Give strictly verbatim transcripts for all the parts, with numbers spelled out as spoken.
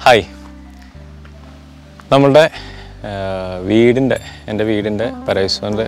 Hi, നമ്മളുടെ വീടിൻ്റെ എൻ്റെ വീടിൻ്റെ പരേശ്വരൻ്റെ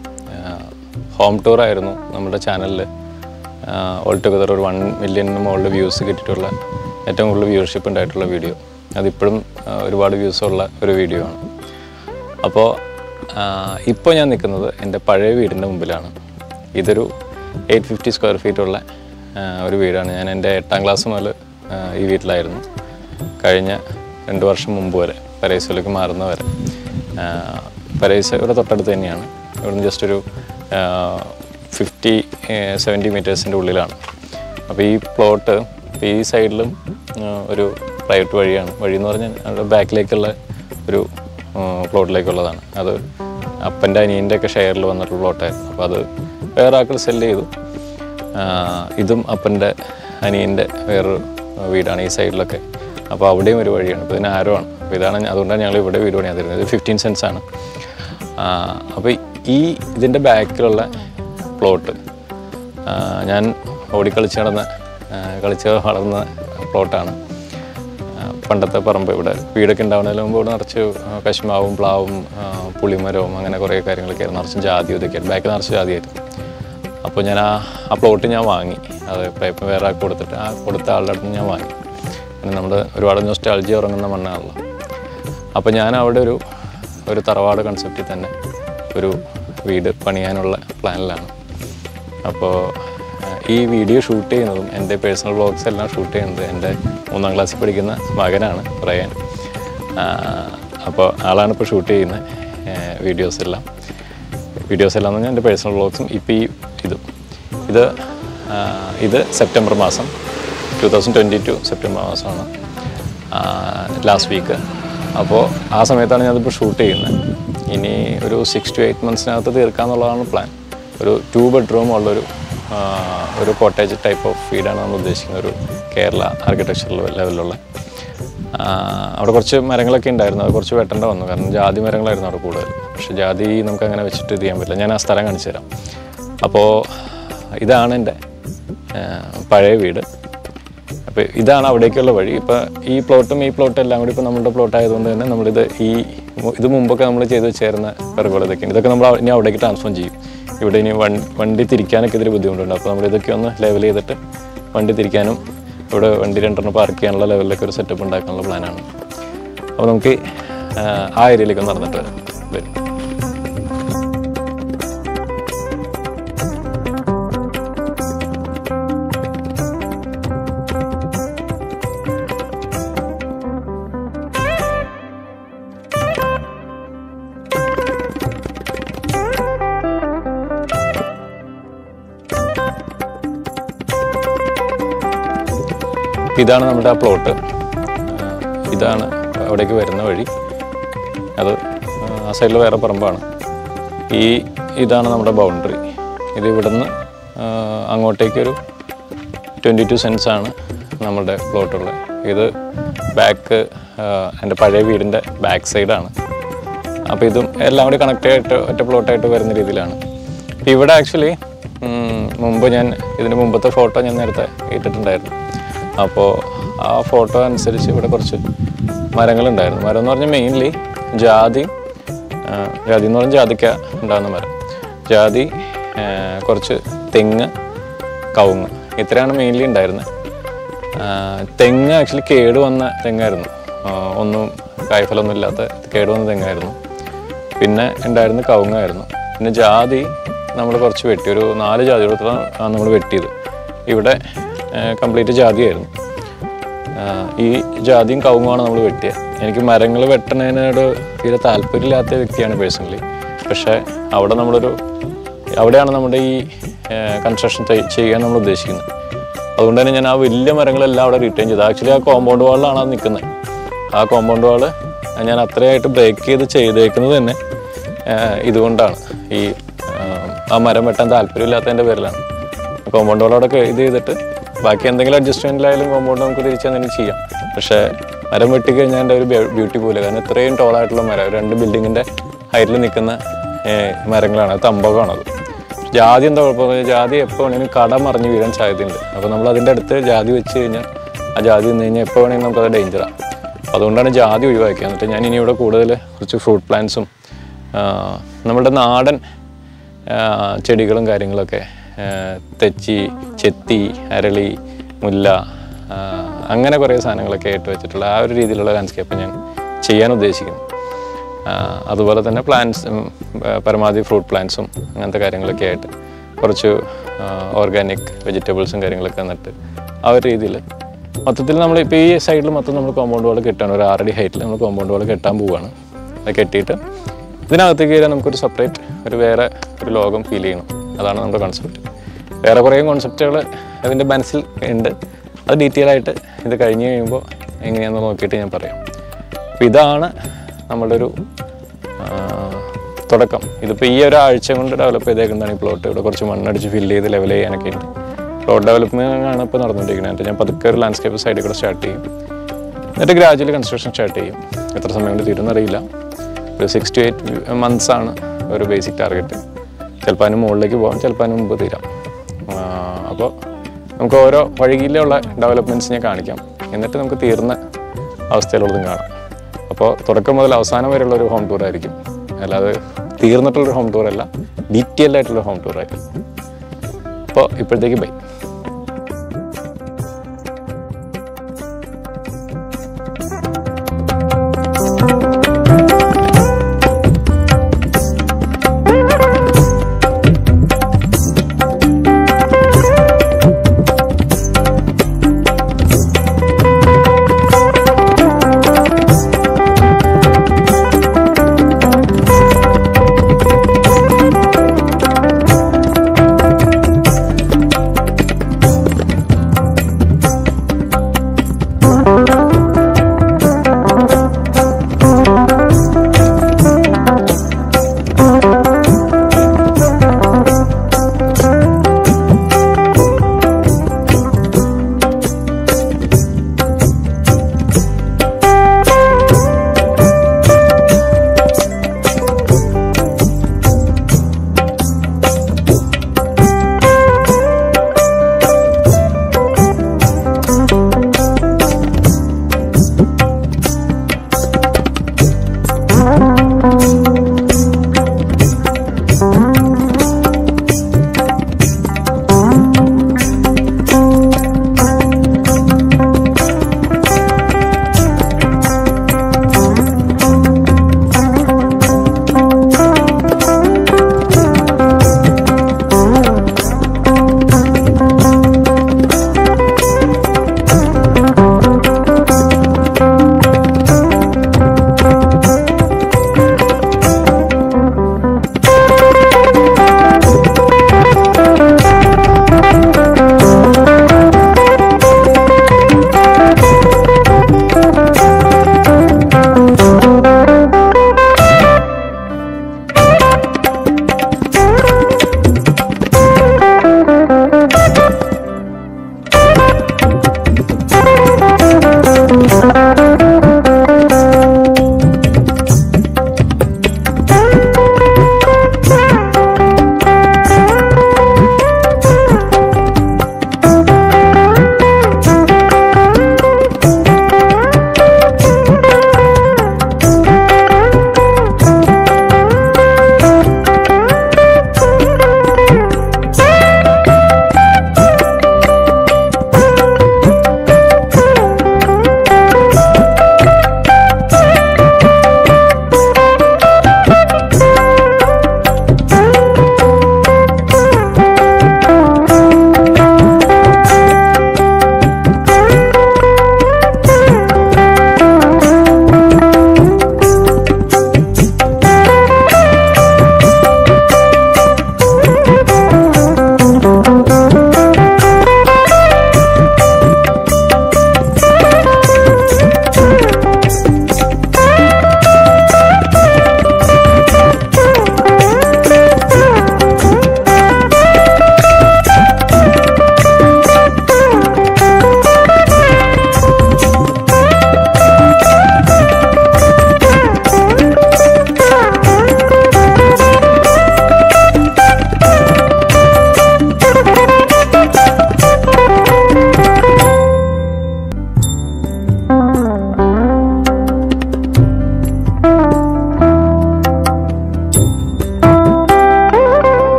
ഹോം ടൂറായിരുന്നു നമ്മുടെ ചാനലിൽ. ഓൾ ടുഗദർ ഒരു വൺ മില്യണിന് മുകളിൽ വ്യൂസ് കിട്ടിയിട്ടുള്ള ഏറ്റവും കൂടുതൽ വ്യൂവർഷിപ്പ് ഉണ്ടായിട്ടുള്ള വീഡിയോ. അതിപ്പോഴും ഒരുപാട് വ്യൂസുള്ള ഒരു വീഡിയോ ആണ്. അപ്പോൾ ഇപ്പോൾ ഞാൻ നിൽക്കുന്നത് എൻ്റെ പഴയ വീടിൻ്റെ മുമ്പിലാണ്. ഇതൊരു എയ്റ്റ് ഫിഫ്റ്റി സ്ക്വയർ ഫീറ്റുള്ള ഒരു വീടാണ്. ഞാൻ എൻ്റെ എട്ടാം ക്ലാസ് മുതൽ ഈ വീട്ടിലായിരുന്നു. കഴിഞ്ഞ രണ്ട് വർഷം മുമ്പ് വരെ പരേശ്വരയിലേക്ക് മാറുന്ന വരെ പരേശ്വര ഇവിടെ തൊട്ടടുത്ത് തന്നെയാണ്. ഇവിടുന്ന് ജസ്റ്റ് ഒരു ഫിഫ്റ്റി സെവൻറ്റി മീറ്റേഴ്സിൻ്റെ ഉള്ളിലാണ്. അപ്പോൾ ഈ പ്ലോട്ട് ഈ സൈഡിലും ഒരു പ്രൈവറ്റ് വഴിയാണ്. വഴി എന്ന് പറഞ്ഞാൽ അവിടെ ബാക്കിലേക്കുള്ള ഒരു പ്ലോട്ടിലേക്കുള്ളതാണ്. അത് അപ്പൻ്റെ അനിയൻ്റെ ഒക്കെ ഷെയറിൽ വന്നിട്ടുള്ള പ്ലോട്ടായിരുന്നു. അപ്പോൾ അത് വേറെ ആൾക്കാർ സെല്ല് ചെയ്തു. ഇതും അപ്പൻ്റെ അനിയൻ്റെ വേറൊരു വീടാണ് ഈ സൈഡിലൊക്കെ. അപ്പോൾ അവിടെയും ഒരു വഴിയാണ്. അപ്പോൾ ഇതിന് ആരോ ആണ്. അപ്പോൾ ഇതാണ്, അതുകൊണ്ടാണ് ഞങ്ങൾ ഇവിടെ വീട് പണിയാൻ തരുന്നത്. ഇത് ഫിഫ്റ്റീൻ സെൻസ് ആണ്. അപ്പോൾ ഈ ഇതിൻ്റെ ബാക്കിലുള്ള പ്ലോട്ട് ഞാൻ ഓടിക്കളിച്ച് നടന്ന കളിച്ച് വളർന്ന പ്ലോട്ടാണ്. പണ്ടത്തെ പറമ്പ് ഇവിടെ വീടൊക്കെ ഉണ്ടാവുന്നതിന് മുമ്പ് ഇവിടെ നിറച്ച് കശുമാവും പ്ലാവും പുളിമരവും അങ്ങനെ കുറേ കാര്യങ്ങളൊക്കെ ആയിരുന്നു. നിറച്ച് ജാതി ഇതൊക്കെയായിരുന്നു. ബാക്കിൽ നിറച്ച് ജാതിയായിരുന്നു. അപ്പോൾ ഞാൻ ആ ആ പ്ലോട്ട് ഞാൻ വാങ്ങി. അത് ഇപ്പം വേറെ ആൾക്ക് കൊടുത്തിട്ട് ആ കൊടുത്ത ആളുടെ അടുത്ത് ഞാൻ വാങ്ങി. പിന്നെ നമ്മൾ ഒരുപാട് നൊസ്റ്റാൾജി ഉറങ്ങുന്ന മണ്ണാണല്ലോ. അപ്പോൾ ഞാൻ അവിടെ ഒരു ഒരു തറവാട് കൺസെപ്റ്റിൽ തന്നെ ഒരു വീട് പണിയാനുള്ള പ്ലാനിലാണ്. അപ്പോൾ ഈ വീഡിയോ ഷൂട്ട് ചെയ്യുന്നതും എൻ്റെ പേഴ്സണൽ വ്ളോഗ്സ് എല്ലാം ഷൂട്ട് ചെയ്യുന്നത് എൻ്റെ മൂന്നാം ക്ലാസ്സിൽ പഠിക്കുന്ന മകനാണ് റയാൻ. അപ്പോൾ ആളാണ് ഇപ്പോൾ ഷൂട്ട് ചെയ്യുന്ന വീഡിയോസ് എല്ലാം വീഡിയോസ് എല്ലാം എന്ന് പറഞ്ഞാൽ എൻ്റെ പേഴ്സണൽ വ്ളോഗ്സും. ഇപ്പോൾ ഈ ഇതും ഇത് ഇത് സെപ്റ്റംബർ മാസം two thousand twenty two September മാസമാണ്, ലാസ്റ്റ് വീക്ക്. അപ്പോൾ ആ സമയത്താണ് ഞാനിപ്പോൾ ഷൂട്ട് ചെയ്യുന്നത്. ഇനി ഒരു സിക്സ് ടു എയ്റ്റ് മന്ത്സിനകത്ത് തീർക്കാമെന്നുള്ളതാണ് പ്ലാൻ. ഒരു ടു ബെഡ്റൂം ഉള്ളൊരു ഒരു കോട്ടേജ് ടൈപ്പ് ഓഫ് വീടാണ് നമ്മൾ ഉദ്ദേശിക്കുന്നത്. ഒരു കേരള ആർക്കിടെക്ചർ ലെവലിലുള്ള. അവിടെ കുറച്ച് മരങ്ങളൊക്കെ ഉണ്ടായിരുന്നു. അത് കുറച്ച് വെട്ടേണ്ട വന്നു. കാരണം ജാതി മരങ്ങളായിരുന്നു അവിടെ കൂടുതൽ. പക്ഷേ ജാതി നമുക്ക് അങ്ങനെ വെച്ചിട്ട് ഇത് ചെയ്യാൻ പറ്റില്ല. ഞാൻ ആ സ്ഥലം കാണിച്ചു തരാം. അപ്പോൾ ഇതാണ് എൻ്റെ പഴയ വീട്. അപ്പോൾ ഇതാണ് അവിടേക്കുള്ള വഴി. ഇപ്പോൾ ഈ പ്ലോട്ടും ഈ പ്ലോട്ടും എല്ലാം കൂടി ഇപ്പോൾ നമ്മുടെ പ്ലോട്ട് ആയതുകൊണ്ട് തന്നെ നമ്മളിത് ഈ ഇത് മുമ്പൊക്കെ നമ്മൾ ചെയ്ത് വെച്ചേരുന്ന കറുകൾ ഇതൊക്കെയാണ്. ഇതൊക്കെ നമ്മൾ ഇനി അവിടേക്ക് ട്രാൻസ്ഫോം ചെയ്യും. ഇവിടെ ഇനി വണ്ടി വണ്ടി തിരിക്കാനൊക്കെ ഇതിൽ ബുദ്ധിമുട്ടുണ്ട്. അപ്പോൾ നമ്മളിതൊക്കെ ഒന്ന് ലെവൽ ചെയ്തിട്ട് വണ്ടി തിരിക്കാനും ഇവിടെ വണ്ടി രണ്ടെണ്ണം പാർക്ക് ചെയ്യാനുള്ള ലെവലിലൊക്കെ ഒരു സെറ്റപ്പ് ഉണ്ടാക്കാനുള്ള പ്ലാനാണ്. അപ്പോൾ നമുക്ക് ആ ഏരിയയിലേക്ക് നടന്നിട്ട് വരും. ഇതാണ് നമ്മുടെ ആ പ്ലോട്ട്. ഇതാണ് അവിടേക്ക് വരുന്ന വഴി. അത് ആ സൈഡിൽ വേറെ പറമ്പാണ്. ഈ ഇതാണ് നമ്മുടെ ബൗണ്ടറി. ഇത് ഇവിടുന്ന് അങ്ങോട്ടേക്കൊരു ട്വൻറ്റി ടു സെൻസാണ് നമ്മുടെ പ്ലോട്ടുള്ളത്. ഇത് ബാക്ക് എൻ്റെ പഴയ വീടിൻ്റെ ബാക്ക് സൈഡാണ്. അപ്പോൾ ഇതും എല്ലാം കൂടി കണക്റ്റ് ആയിട്ട് ഒറ്റ പ്ലോട്ടായിട്ട് വരുന്ന രീതിയിലാണ്. ഇവിടെ ആക്ച്വലി മുമ്പ് ഞാൻ ഇതിൻ്റെ മുമ്പത്തെ ഫോട്ടോ ഞാൻ നേരത്തെ ഇട്ടിട്ടുണ്ടായിരുന്നു. അപ്പോൾ ആ ഫോട്ടോ അനുസരിച്ച് ഇവിടെ കുറച്ച് മരങ്ങളുണ്ടായിരുന്നു. മരം എന്ന് പറഞ്ഞാൽ മെയിൻലി ജാതി ജാതി എന്ന് പറഞ്ഞാൽ ജാതിക്ക ഉണ്ടാകുന്ന മരം, ജാതി, കുറച്ച് തെങ്ങ്, കവുങ്ങ്, ഇത്രയാണ് മെയിൻലി ഉണ്ടായിരുന്നത്. തെങ്ങ് ആക്ച്വലി കേട് വന്ന തെങ്ങായിരുന്നു. ഒന്നും കായ്ഫലമൊന്നും ഇല്ലാത്ത കേട് വന്ന തെങ്ങായിരുന്നു. പിന്നെ ഉണ്ടായിരുന്ന കവുങ്ങായിരുന്നു. പിന്നെ ജാതി നമ്മൾ കുറച്ച് വെട്ടി, ഒരു നാല് ജാതിയോടത്തോളം നമ്മൾ വെട്ടിയത്. ഇവിടെ കംപ്ലീറ്റ് ജാതിയായിരുന്നു. ഈ ജാതിയും കവുങ്ങുമാണ് നമ്മൾ വെട്ടിയത്. എനിക്ക് മരങ്ങൾ വെട്ടണതിനോട് തീരെ താല്പര്യമില്ലാത്ത വ്യക്തിയാണ് പേഴ്സണലി. പക്ഷേ അവിടെ നമ്മളൊരു അവിടെയാണ് നമ്മുടെ ഈ കൺസ്ട്രക്ഷൻ ചെയ്യാൻ നമ്മൾ ഉദ്ദേശിക്കുന്നത്. അതുകൊണ്ട് തന്നെ ഞാൻ ആ വലിയ മരങ്ങളെല്ലാം അവിടെ റിട്ടേൺ ചെയ്തു. ആക്ച്വലി ആ കോമ്പൗണ്ട് വാളിലാണ് അത് നിൽക്കുന്നത്. ആ കോമ്പൗണ്ട് വാള് ഞാൻ അത്രയായിട്ട് ബ്രേക്ക് ചെയ്ത് ചെയ്തേക്കുന്നത് തന്നെ ഇതുകൊണ്ടാണ്. ഈ ആ മരം വെട്ടാൻ താല്പര്യമില്ലാത്തതിൻ്റെ പേരിലാണ്. കോമ്പൗണ്ട് വാളോടൊക്കെ ഇത് ചെയ്തിട്ട് ബാക്കി എന്തെങ്കിലും അഡ്ജസ്റ്റ്മെൻറ്റിലായാലും കോമ്പൗണ്ട് നമുക്ക് തിരിച്ചു തന്നെ ചെയ്യാം. പക്ഷേ മരം വെട്ടിക്കഴിഞ്ഞാൽ എൻ്റെ ഒരു ബ്യൂട്ടി പോലെ. കാരണം ഇത്രയും ടോളായിട്ടുള്ള മരം, രണ്ട് ബിൽഡിങ്ങിൻ്റെ ഹൈറ്റിൽ നിൽക്കുന്ന മരങ്ങളാണ്. അത് തമ്പകമാണത്. ജാതി എന്താ കുഴപ്പമെന്ന് പറഞ്ഞാൽ ജാതി എപ്പോൾ വേണമെങ്കിലും കട മറിഞ്ഞ് വീഴാൻ സാധ്യതയുണ്ട്. അപ്പോൾ നമ്മൾ അതിൻ്റെ അടുത്ത് ജാതി വെച്ച് കഴിഞ്ഞാൽ ആ ജാതി നിന്ന് കഴിഞ്ഞാൽ എപ്പോൾ വേണമെങ്കിലും നമുക്കത് ഡേഞ്ചറാണ്. അതുകൊണ്ടാണ് ജാതി ഒഴിവാക്കിയത്. എന്നിട്ട് ഞാൻ ഇനി ഇവിടെ കൂടുതൽ കുറച്ച് ഫ്രൂട്ട് പ്ലാന്റ്സും നമ്മുടെ നാടൻ ചെടികളും കാര്യങ്ങളൊക്കെ തെച്ചി, ചെത്തി, അരളി, മുല്ല, അങ്ങനെ കുറേ സാധനങ്ങളൊക്കെ ആയിട്ട് വെച്ചിട്ടുള്ള ആ ഒരു രീതിയിലുള്ള ലാൻഡ്സ്കേപ്പ് ഞാൻ ചെയ്യാൻ ഉദ്ദേശിക്കുന്നു. അതുപോലെ തന്നെ പ്ലാന്റ്സ്, പരമാവധി ഫ്രൂട്ട് പ്ലാന്റ്സും അങ്ങനത്തെ കാര്യങ്ങളൊക്കെ ആയിട്ട് കുറച്ച് ഓർഗാനിക് വെജിറ്റബിൾസും കാര്യങ്ങളൊക്കെ നട്ട് ആ ഒരു രീതിയിൽ മൊത്തത്തിൽ നമ്മൾ ഇപ്പോൾ ഈ സൈഡിൽ മൊത്തം നമ്മൾ കോമ്പൗണ്ട് വാൾ കെട്ടാണ്. ഒരു ആറടി ഹൈറ്റിൽ നമ്മൾ കോമ്പൗണ്ട് വാൾ കെട്ടാൻ പോവുകയാണ്. അത് കെട്ടിയിട്ട് ഇതിനകത്തേക്ക് കയറിയാൽ നമുക്കൊരു സെപ്പറേറ്റ് ഒരു വേറെ ഒരു ലോകം ഫീൽ ചെയ്യണം. അതാണ് നമ്മുടെ കോൺസെപ്റ്റ്. വേറെ കുറേ കോൺസെപ്റ്റുകൾ അതിൻ്റെ മനസ്സിൽ ഉണ്ട്. അത് ഡീറ്റെയിൽ ആയിട്ട് ഇത് കഴിഞ്ഞ് കഴിയുമ്പോൾ എങ്ങനെയാണെന്ന് നോക്കിയിട്ട് ഞാൻ പറയാം. അപ്പോൾ ഇതാണ് നമ്മളുടെ ഒരു തുടക്കം. ഇതിപ്പോൾ ഈ ഒരാഴ്ച കൊണ്ട് ഡെവലപ്പ് ചെയ്തേക്കുന്നതാണ് ഈ പ്ലോട്ട്. ഇവിടെ കുറച്ച് മണ്ണടിച്ച് ഫില്ല് ചെയ്ത് ലെവൽ ചെയ്യാനൊക്കെ ഉണ്ട്. പ്ലോട്ട് ഡെവലപ്മെൻ്റ് ആണ് ഇപ്പോൾ നടന്നുകൊണ്ടിരിക്കുന്നത്. എന്നിട്ട് ഞാൻ പതുക്കെ ഒരു ലാൻഡ്സ്കേപ്പ് സൈഡിൽ കൂടെ സ്റ്റാർട്ട് ചെയ്യും. എന്നിട്ട് ഗ്രാജുവലി കൺസ്ട്രക്ഷൻ സ്റ്റാർട്ട് ചെയ്യും. എത്ര സമയം കൊണ്ട് തീരുമെന്നറിയില്ല. ഒരു സിക്സ് ടു എയ്റ്റ് മന്ത്സ് ആണ് ഒരു ബേസിക് ടാർഗറ്റ്. ചിലപ്പോൾ അതിന് മുകളിലേക്ക് പോകാം, ചിലപ്പോൾ അതിന് മുമ്പ് തീരാം. അപ്പോൾ നമുക്ക് ഓരോ വഴിയിലുള്ള ഡെവലപ്മെൻറ്റ്സ് ഞാൻ കാണിക്കാം. എന്നിട്ട് നമുക്ക് തീർന്ന അവസ്ഥയിലുള്ളതും കാണാം. അപ്പോൾ തുടക്കം മുതൽ അവസാനം വരെയുള്ള ഒരു ഹോം ടൂർ ആയിരിക്കും. അല്ലാതെ തീർന്നിട്ടുള്ളൊരു ഹോം ടൂറല്ല, ഡീറ്റെയിൽഡ് ആയിട്ടുള്ള ഹോം ടൂർ ആയിരിക്കും. അപ്പോൾ ഇപ്പോഴത്തേക്ക് ബൈ.